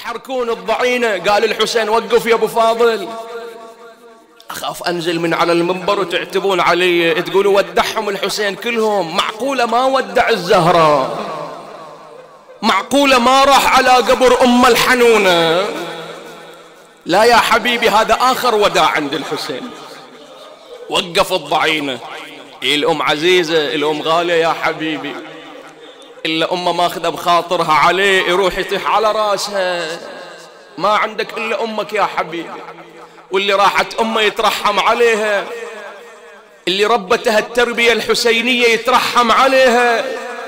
يحركون الضعينة. قال الحسين وقف يا أبو فاضل، أخاف أنزل من على المنبر وتعتبون علي تقولوا ودعهم الحسين كلهم. معقولة ما ودع الزهراء؟ معقولة ما راح على قبر أم الحنونة؟ لا يا حبيبي، هذا آخر وداع عند الحسين. وقف الضعينة. الأم عزيزة، الأم غالية يا حبيبي، إلا أمه ماخذة بخاطرها عليه يروح يطيح على راسها. ما عندك إلا أمك يا حبيبي، واللي راحت أمه يترحم عليها، اللي ربتها التربية الحسينية يترحم عليها.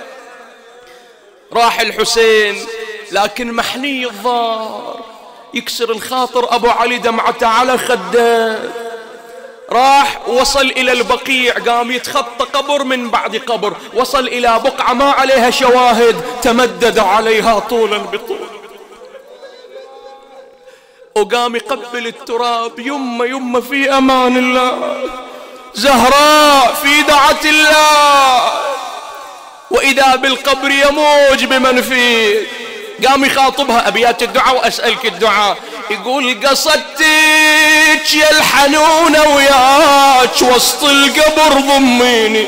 راح الحسين لكن محني الظهر، يكسر الخاطر أبو علي دمعته على خده. راح وصل إلى البقيع، قام يتخطى قبر من بعد قبر، وصل إلى بقعة ما عليها شواهد، تمدد عليها طولا بطول، وقام يقبل التراب. يمه يمه في أمان الله، زهراء في دعة الله، وإذا بالقبر يموج بمن فيه. قام يخاطبها أبيات الدعاء وأسألك الدعاء. يقول قصدتك يا الحنونة وياك وسط القبر ضميني،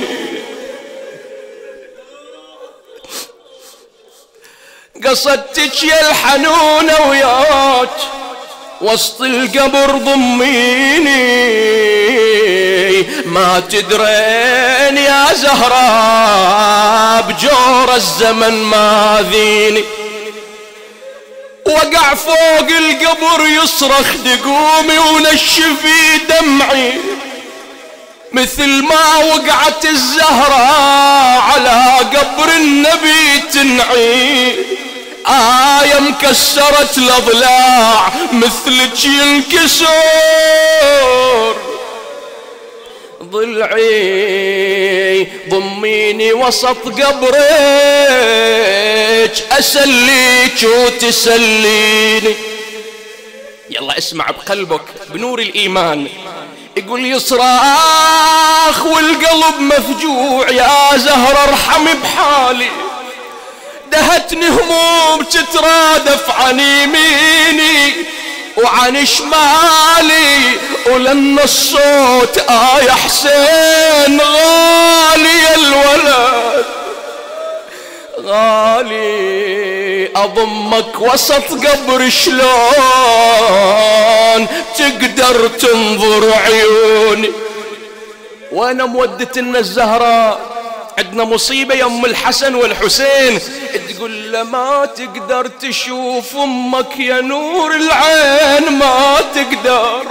قصدتك يا الحنونة وياك وسط القبر ضميني، ما تدرين يا زهراء بجور الزمن ماذيني. وقع فوق القبر يصرخ دقومي ونشفي دمعي، مثل ما وقعت الزهراء على قبر النبي تنعي. آية مكسرت الأضلاع مثلك ينكسر ضلعي، ضميني وسط قبرك أسليك وتسليني. يلا اسمع بقلبك بنور الإيمان. يقول يصراخ والقلب مفجوع، يا زهرة ارحمي بحالي، دهتني هموم تترادف عن يميني وعن شمالي، ولن الصوت يا حسين غالي الولد غالي، أضمك وسط قبر شلون تقدر تنظر عيوني. وانا مودتنا الزهراء، عندنا مصيبة يا أم الحسن والحسين، تقول له ما تقدر تشوف أمك يا نور العين، ما تقدر،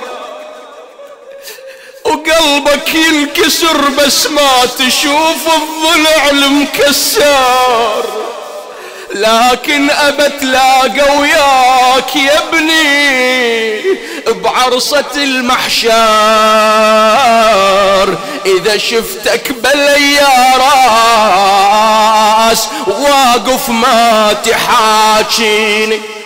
وقلبك ينكسر بس ما تشوف الضلع المكسر، لكن أبت لاقى وياك يا ابني بعرصة المحشر، إذا شفتك بلي يا راس واقف ما تحاكيني.